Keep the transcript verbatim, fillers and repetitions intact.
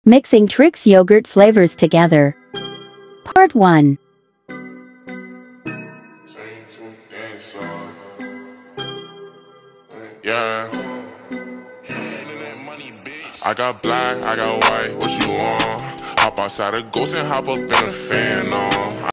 Mixing Trix yogurt flavors together. Part one. Yeah. I got black, I got white, what you want? Hop outside a ghost and hop up in a fan on.